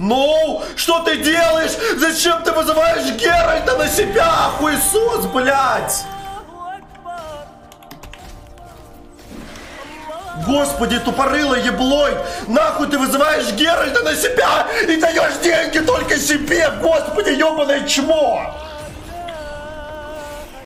Ну, что ты делаешь? Зачем ты вызываешь Геральта на себя, хуесос, блядь? Господи, тупорылый еблой! Нахуй ты вызываешь Геральта на себя и даешь деньги только себе! Господи, ебаное чмо!